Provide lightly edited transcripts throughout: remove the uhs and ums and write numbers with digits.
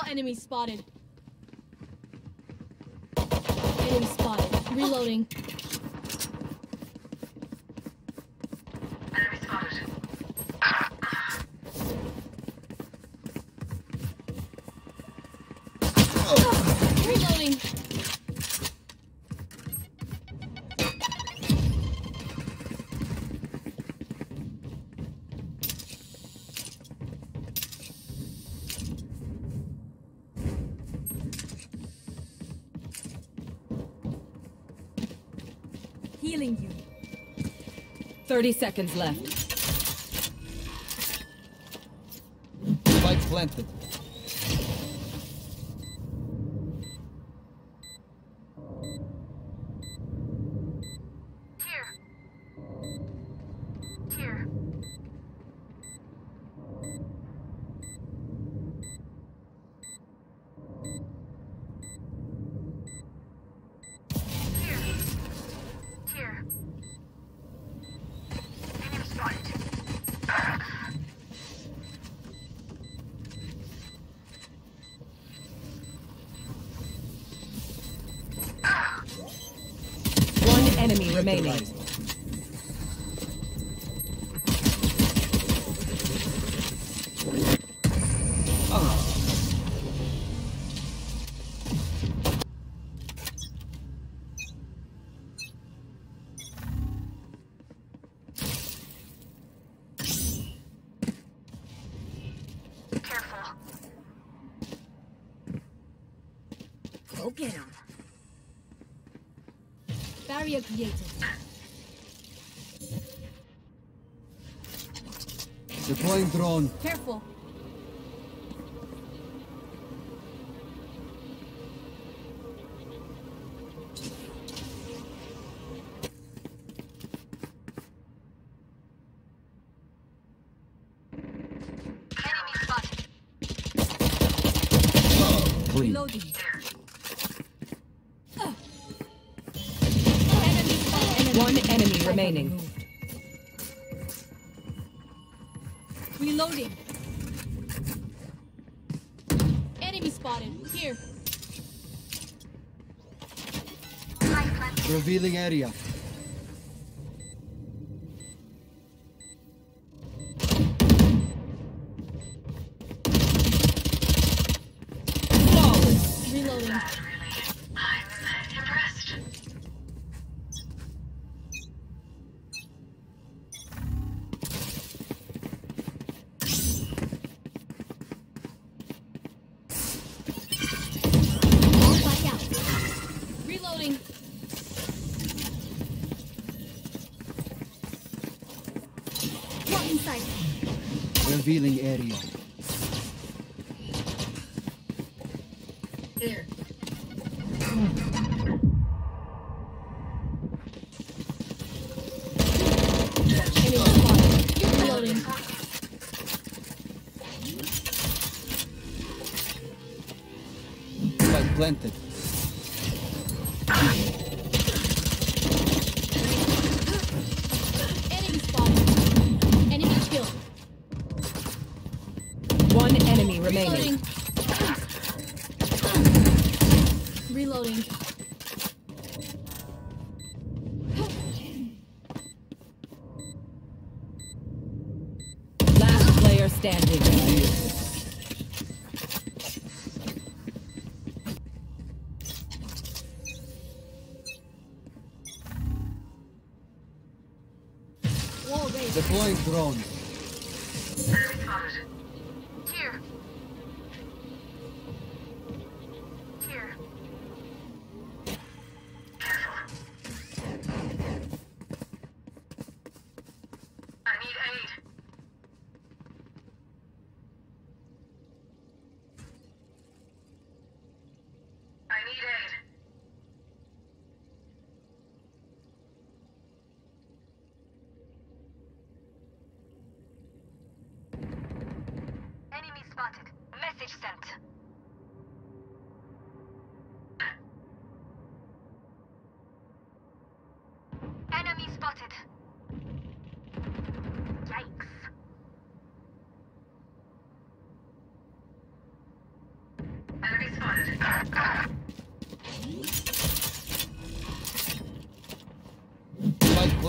Enemy spotted. Enemy spotted. Reloading. Enemy spotted. Reloading. Healing you. 30 seconds left. Spike planted. Here. Here. Here. Enemy spotted. One enemy remaining. Careful. Go get him. Barrier created. Deploying drone. Careful. Enemy spotted. Free. Reloading. One enemy remaining. Reloading. Enemy spotted. Here. Revealing area. Reloading. I'm impressed. All back out. Reloading. What inside? Revealing area. Here. Enemy spotted. Reloading. Spike planted. Enemy spotted. Enemy killed. One enemy remaining. Reloading. Reloading. Last player standing. Wall raised. Deploying drone. Enemy spotted. Here. Here. Careful. I need aid. I need aid.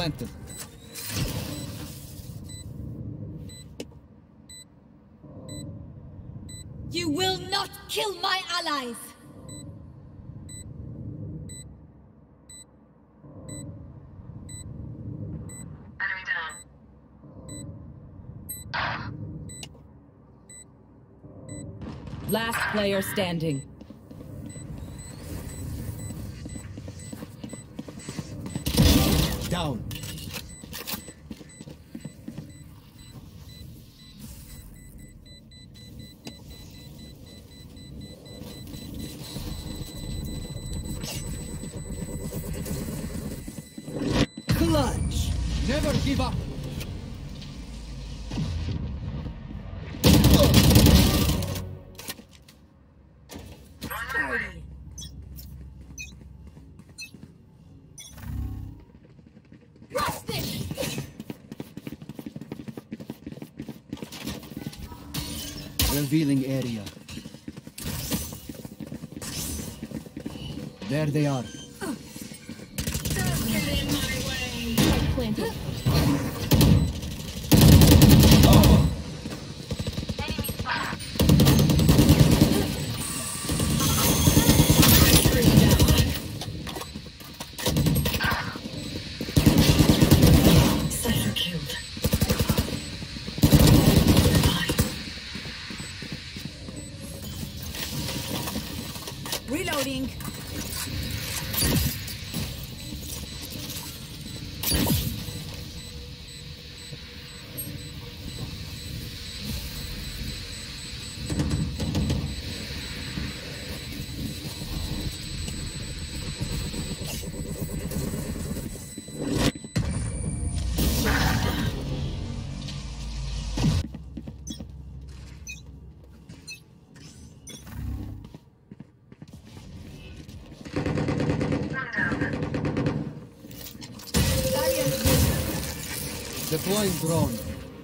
planted. You will not kill my allies! Enemy down. Last player standing. Down. Clutch. Never give up. Revealing area. There they are. Planted. Cypher killed. Reloading. Deploying drone.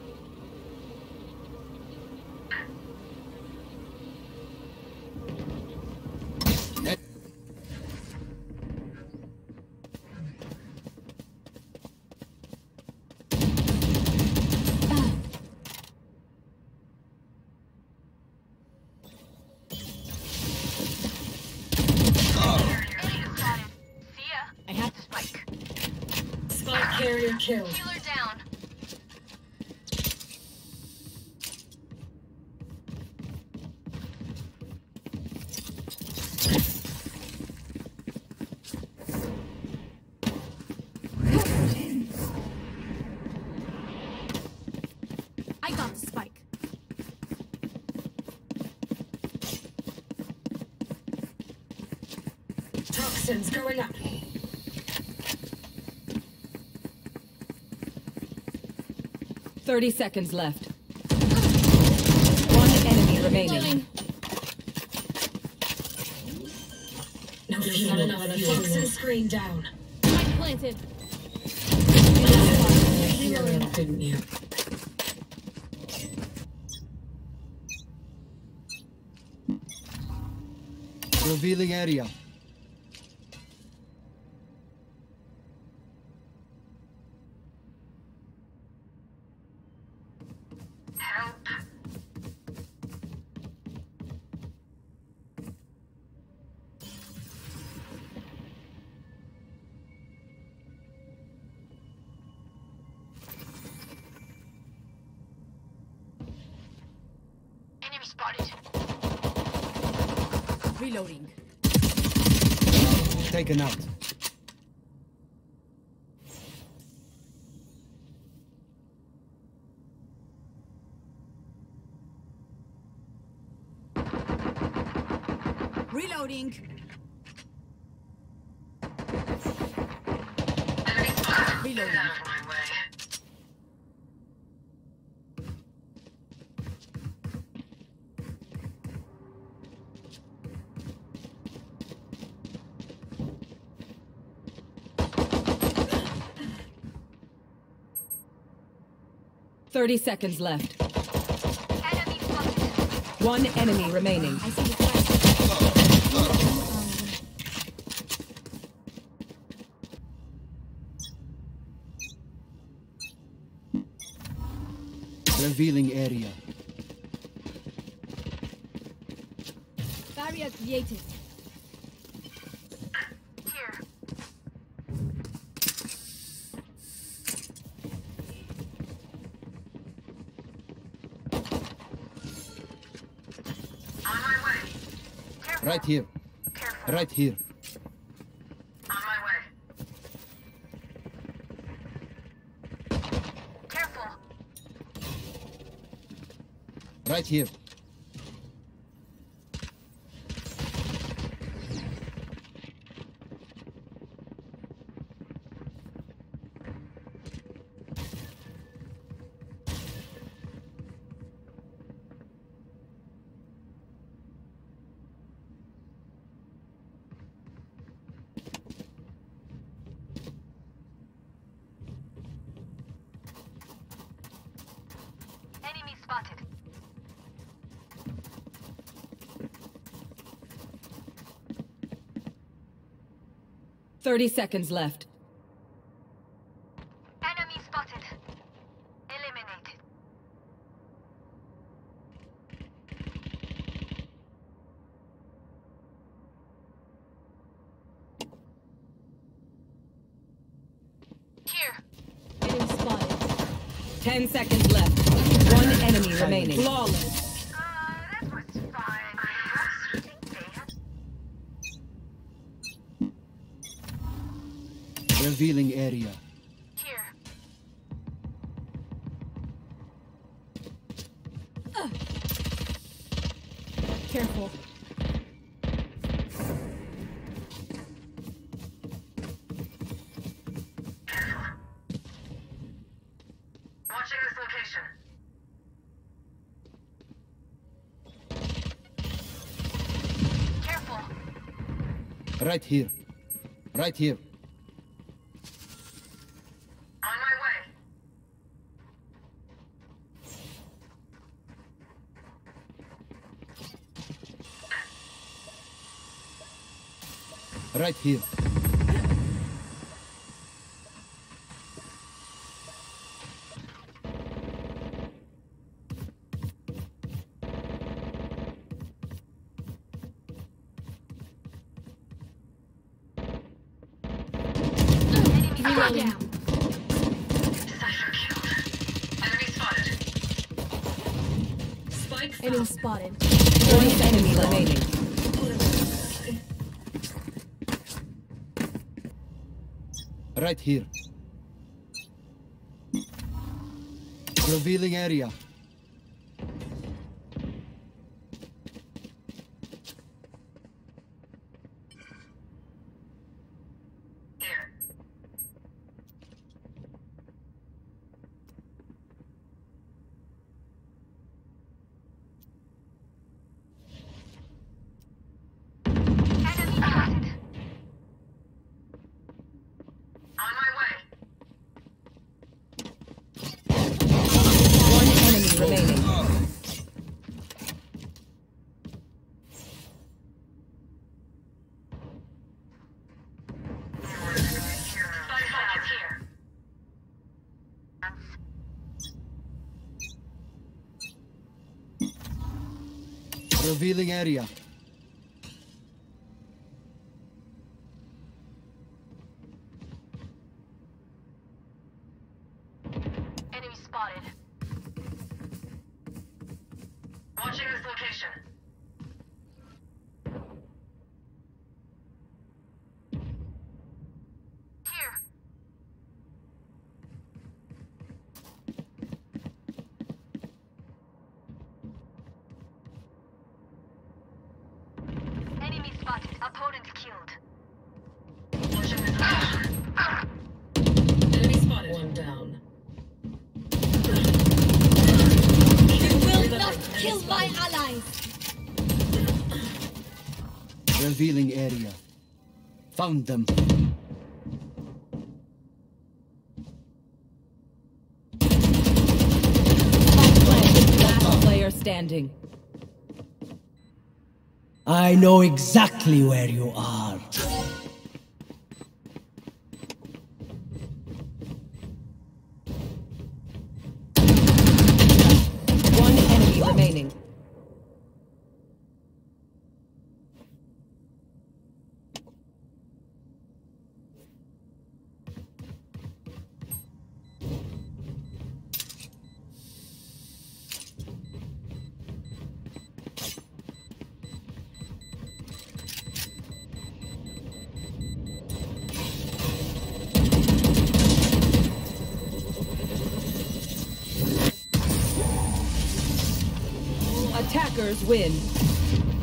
I have Spike carrier killed. Healer down. I got the spike. Toxins going up. Thirty seconds left. One enemy remaining. Reloading. No, there's not enough fuel. Toxin screen down. Spike planted. Reloading, didn't you? Revealing area. Help. Enemy spotted. Reloading. Taken out. Reloading. Get out of my way. Thirty seconds left. Enemy spotted. One enemy remaining. I see the spike. Revealing area. Barrier created. Here. On my way. Careful. Right here. Careful. Right here. On my way. Careful. Right here. Enemy spotted. Thirty seconds left. Enemy spotted. Eliminated. Here. Enemy spotted. 10 seconds left. One enemy remaining. Flawless. That was fine. I think they had Revealing area. here. Careful. Watching this location. Careful. Right here. Right here. On my way. Right here. Reloading. Down. Cypher killed. Enemy spotted. Spike Enemy found. spotted. One enemy remaining. Right here. Revealing area. Here. Enemy spotted. On my way. One enemy remaining. Spike is here. Revealing area. Enemy spotted. Watching this location. Here. Enemy spotted. Opponent killed. Watching this location. Enemy spotted. One down. You will not kill my allies. Revealing area. Found them. Last player standing. I know exactly where you are. Attackers win.